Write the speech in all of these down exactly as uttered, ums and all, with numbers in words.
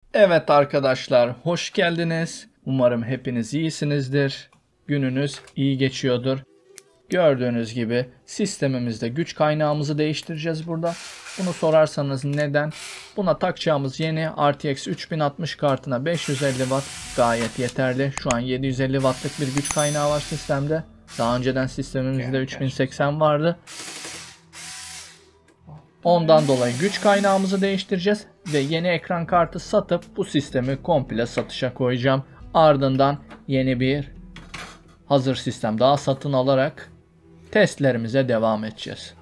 Evet arkadaşlar, hoş geldiniz. Umarım hepiniz iyisinizdir. Gününüz iyi geçiyordur. Gördüğünüz gibi sistemimizde güç kaynağımızı değiştireceğiz burada. Bunu sorarsanız neden? Buna takacağımız yeni R T X üç bin altmış kartına beş yüz elli watt gayet yeterli. Şu an yedi yüz elli wattlık bir güç kaynağı var sistemde. Daha önceden sistemimizde üç bin seksen vardı. Ondan dolayı güç kaynağımızı değiştireceğiz ve yeni ekran kartı satıp bu sistemi komple satışa koyacağım. Ardından yeni bir hazır sistem daha satın alarak testlerimize devam edeceğiz.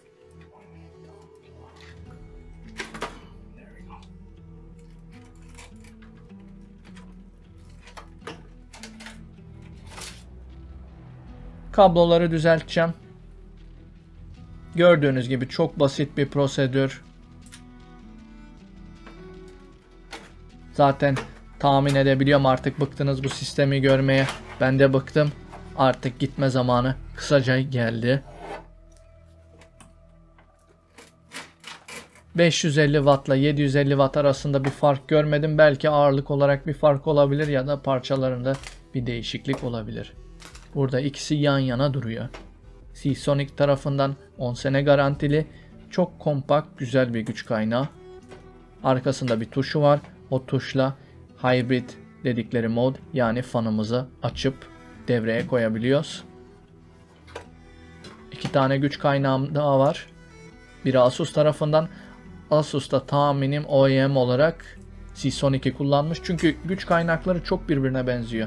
Kabloları düzelteceğim. Gördüğünüz gibi çok basit bir prosedür. Zaten tahmin edebiliyorum, artık bıktınız bu sistemi görmeye. Ben de bıktım. Artık gitme zamanı kısaca geldi. beş yüz elli watt ile yedi yüz elli watt arasında bir fark görmedim. Belki ağırlık olarak bir fark olabilir ya da parçalarında bir değişiklik olabilir. Burada ikisi yan yana duruyor. Seasonic tarafından on sene garantili, çok kompakt, güzel bir güç kaynağı. Arkasında bir tuşu var. O tuşla hybrid dedikleri mod, yani fanımızı açıp devreye koyabiliyoruz. İki tane güç kaynağım daha var. Biri Asus tarafından. Asus'ta tahminim O E M olarak Seasonic'i kullanmış. Çünkü güç kaynakları çok birbirine benziyor.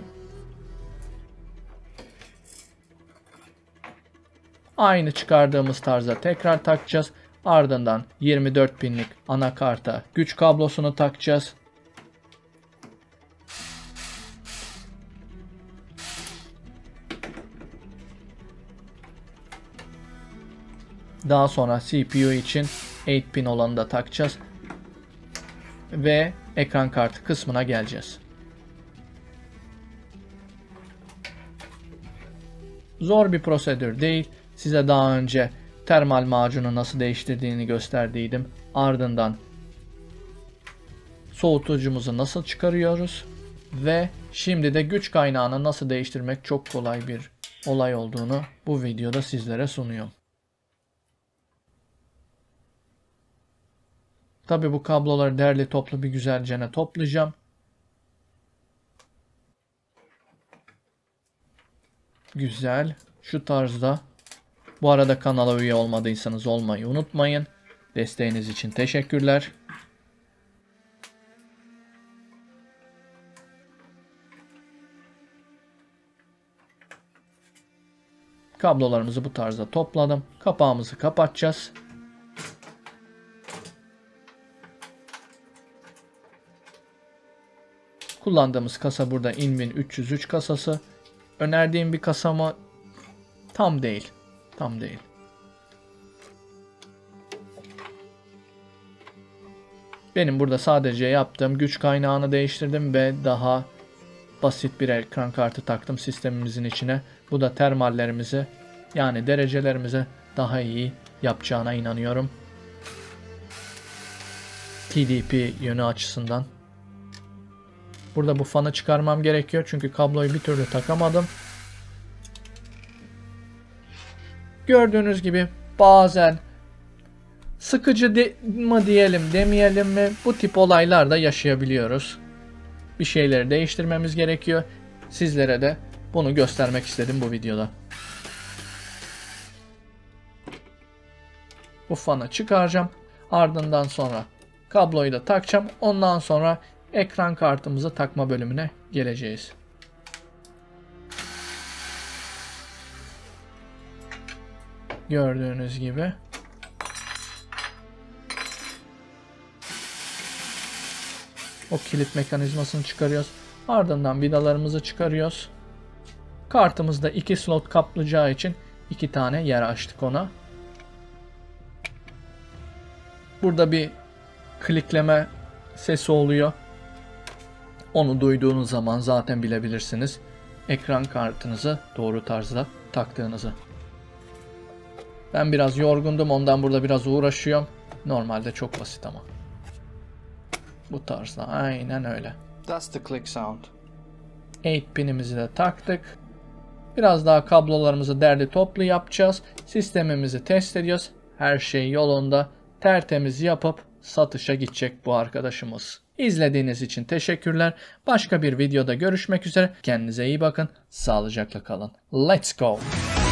Aynı çıkardığımız tarza tekrar takacağız. Ardından yirmi dört pinlik anakarta güç kablosunu takacağız. Daha sonra C P U için sekiz pin olanı da takacağız. Ve ekran kartı kısmına geleceğiz. Zor bir prosedür değil. Size daha önce termal macunu nasıl değiştirdiğini gösterdiydim. Ardından soğutucumuzu nasıl çıkarıyoruz ve şimdi de güç kaynağını nasıl değiştirmek çok kolay bir olay olduğunu bu videoda sizlere sunuyorum. Tabi bu kabloları derli toplu bir güzelce toplayacağım. Güzel. Şu tarzda. Bu arada kanala üye olmadıysanız olmayı unutmayın. Desteğiniz için teşekkürler. Kablolarımızı bu tarzda topladım. Kapağımızı kapatacağız. Kullandığımız kasa burada Inwin üç yüz üç kasası. Önerdiğim bir kasa mı? Tam değil. Tam değil. Benim burada sadece yaptığım güç kaynağını değiştirdim ve daha basit bir ekran kartı taktım sistemimizin içine. Bu da termallerimizi, yani derecelerimizi daha iyi yapacağına inanıyorum. T D P yönü açısından. Burada bu fanı çıkarmam gerekiyor çünkü kabloyu bir türlü takamadım. Gördüğünüz gibi bazen sıkıcı de mı diyelim demeyelim mi, bu tip olaylar da yaşayabiliyoruz. Bir şeyleri değiştirmemiz gerekiyor. Sizlere de bunu göstermek istedim bu videoda. Bu fanı çıkaracağım. Ardından sonra kabloyu da takacağım. Ondan sonra ekran kartımızı takma bölümüne geleceğiz. Gördüğünüz gibi. O kilit mekanizmasını çıkarıyoruz. Ardından vidalarımızı çıkarıyoruz. Kartımızda iki slot kaplayacağı için iki tane yer açtık ona. Burada bir klikleme sesi oluyor. Onu duyduğunuz zaman zaten bilebilirsiniz ekran kartınızı doğru tarzda taktığınızı. Ben biraz yorgundum, ondan burada biraz uğraşıyorum. Normalde çok basit ama. Bu tarzda aynen öyle. That's the click sound. sekiz pinimizi de taktık. Biraz daha kablolarımızı derli toplu yapacağız. Sistemimizi test ediyoruz. Her şey yolunda. Tertemiz yapıp satışa gidecek bu arkadaşımız. İzlediğiniz için teşekkürler. Başka bir videoda görüşmek üzere. Kendinize iyi bakın. Sağlıcakla kalın. Let's go.